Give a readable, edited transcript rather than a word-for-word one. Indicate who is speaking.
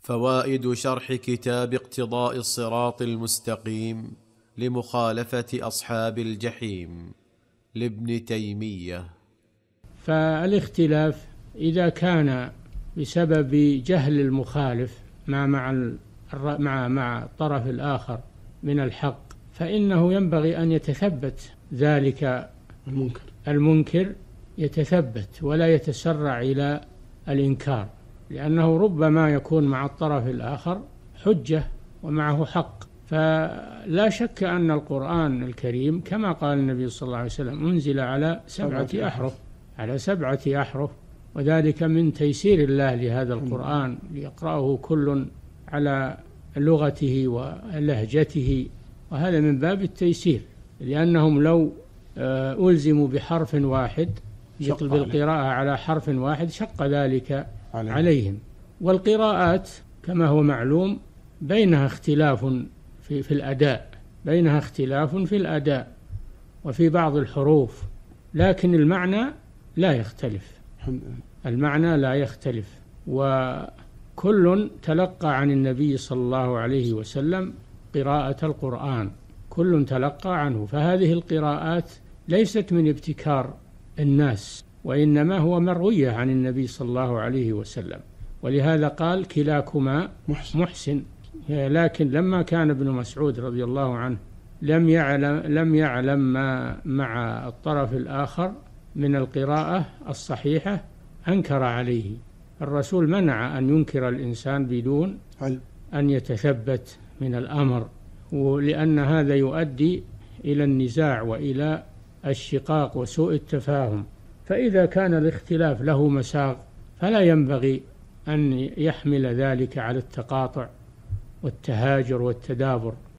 Speaker 1: فوائد شرح كتاب اقتضاء الصراط المستقيم لمخالفة أصحاب الجحيم لابن تيمية.
Speaker 2: فالاختلاف إذا كان بسبب جهل المخالف مع الطرف الآخر من الحق، فإنه ينبغي أن يتثبت ذلك المنكر يتثبت ولا يتسرع إلى الإنكار، لأنه ربما يكون مع الطرف الآخر حجة ومعه حق. فلا شك أن القرآن الكريم كما قال النبي صلى الله عليه وسلم أنزل على 7 أحرف، وذلك من تيسير الله لهذا القرآن ليقرأه كل على لغته ولهجته، وهذا من باب التيسير، لأنهم لو ألزموا بحرف واحد بالقراءة على حرف واحد شق ذلك عليهم. والقراءات كما هو معلوم بينها اختلاف في الأداء وفي بعض الحروف، لكن المعنى لا يختلف، وكل تلقى عن النبي صلى الله عليه وسلم قراءة القرآن، كل تلقى عنه. فهذه القراءات ليست من ابتكار الناس، وإنما هو مروية عن النبي صلى الله عليه وسلم، ولهذا قال كلاكما محسن. لكن لما كان ابن مسعود رضي الله عنه لم يعلم ما مع الطرف الآخر من القراءة الصحيحة أنكر عليه. الرسول منع أن ينكر الإنسان بدون أن يتثبت من الأمر، ولأن هذا يؤدي إلى النزاع وإلى الشقاق وسوء التفاهم. فإذا كان الاختلاف له مساغ فلا ينبغي أن يحمل ذلك على التقاطع والتهاجر والتدابر.